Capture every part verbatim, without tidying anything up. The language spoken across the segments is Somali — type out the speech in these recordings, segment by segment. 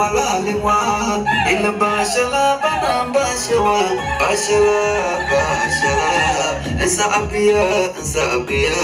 ولا لوا إلا باشلا بنا باشوا باشلا باشلا سابيا سابيا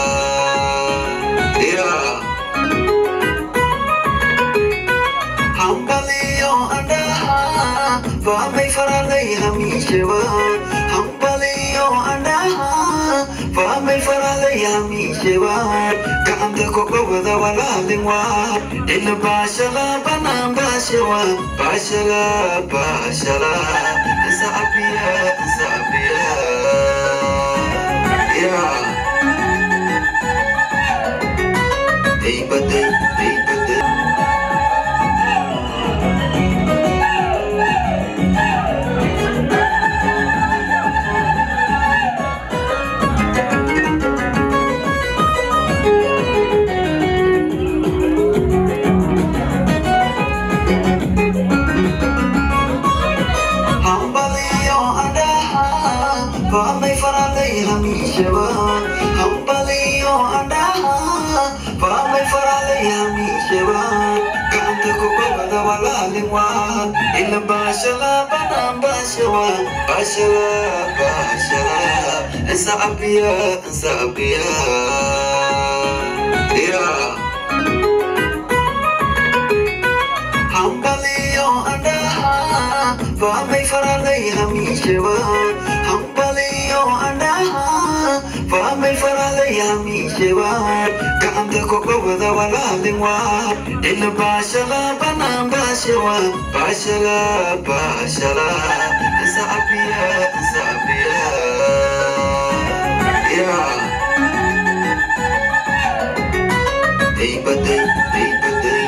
يا همبليو أنا فامي فرالي هميشوا همبليو أنا فامي فرالي هميشوا كأنك وبدا ولا لوا إلا باشلا بنا باشوا باشلا باشلا سابيا سابيا يا day by day day by day فامي فرالي هميشوا همبليو أنا فامي فرالي هميشوا كأنك وبدا ولا لوا إلا باشلا بنا باشوا باشلا باشلا سابيا سابيا يا همبليو أنا فامي فرالي هميشوا همبليو أنا فامي فرالي هميشوا كأنك وبدا ولا لوا إلا باشلا بنا باشوا باشلا باشلا سابيا سابيا يا day by day day by day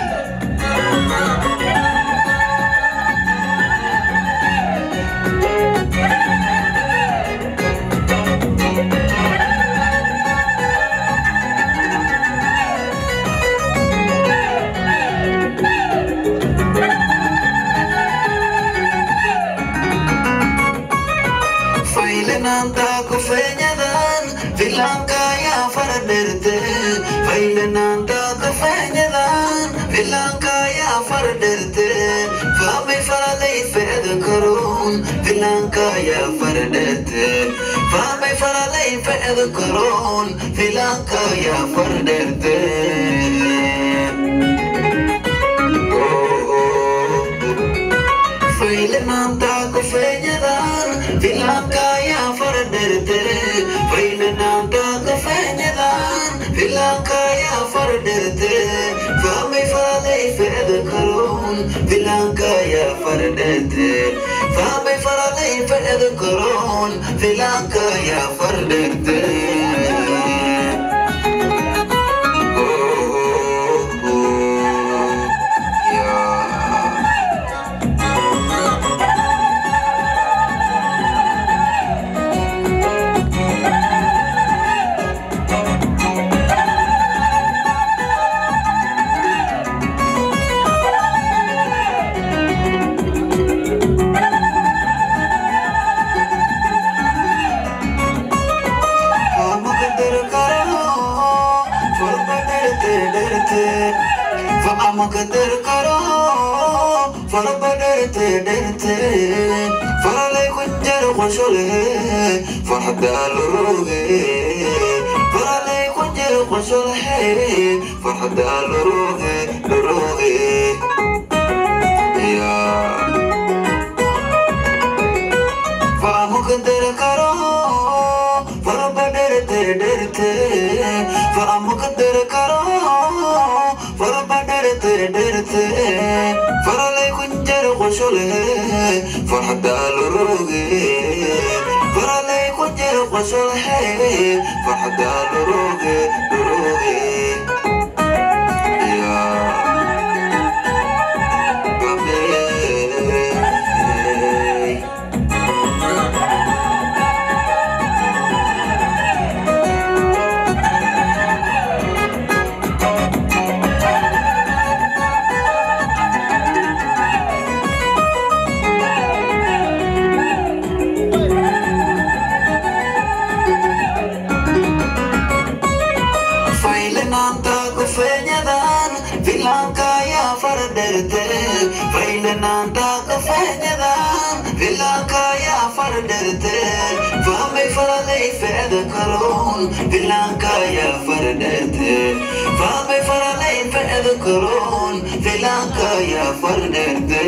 Nanta kufenyadan Vilanka ya farderte Faile nanta kufenyadan Vilanka ya farderte Fami faralay fed karun Vilanka ya farderte Fami faralay fed karun Vilanka ya farderte Faile nanta kufenyadan Vilanka ya farderte Faile nanta kufenyadan Vilanka ya farderte Fami faralay fed karun Vilanka ya farderte Fami faralay fed karun Vilanka ya farderte فأما قدر كرو فربدرت درت فرلي كنجر خشوله فرحدال روغي فرلي كنجر خشوله فرحدال روغي روغي يا فأما قدر كرو فربدرت درت فأما قدر كرو فربدرت درت فرلي كنجر خشوله فرحدال روغي فرلي كنجر خشوله فرحدال روغي روغي يا nanda kafenyadan vilaka ya farderte fame faralei feda karon vilaka ya farderte fame faralei feda karon vilaka ya farderte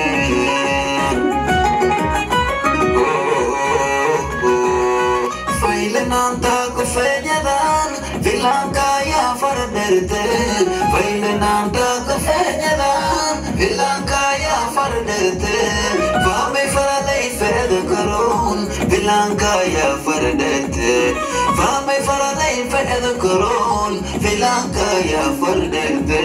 nanda kafenyadan vilaka ya farderte faile nanda kafenyadan vilaka ya farderte fame faralei feda karon vilaka ya farderte fame faralei feda karon vilaka ya farderte